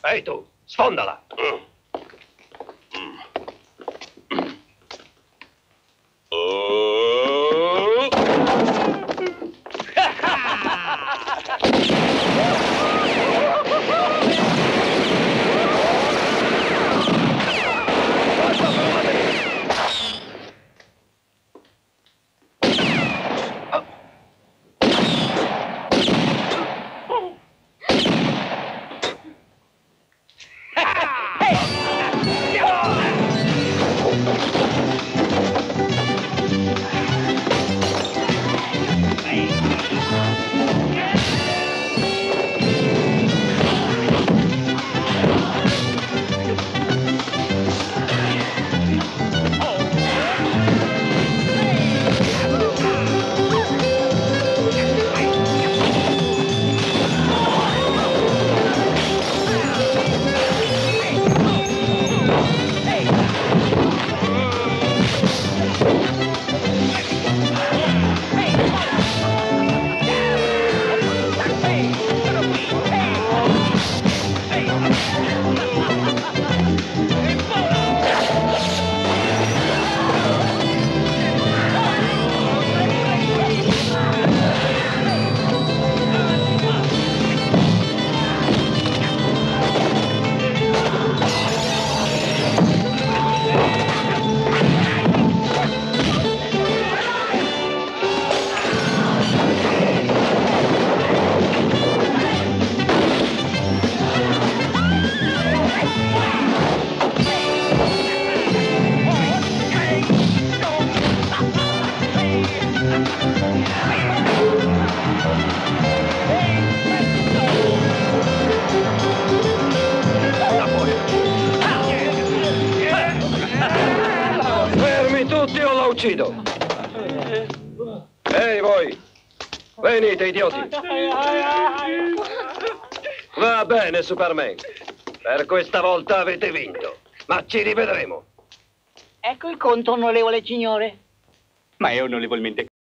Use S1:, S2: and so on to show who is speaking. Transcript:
S1: Ehi tu, sfondala! Uccido. Ehi voi, venite idioti. Va bene, Superman. Per questa volta avete vinto, ma ci rivedremo.
S2: Ecco il conto, onorevole signore.
S3: Ma è onorevolmente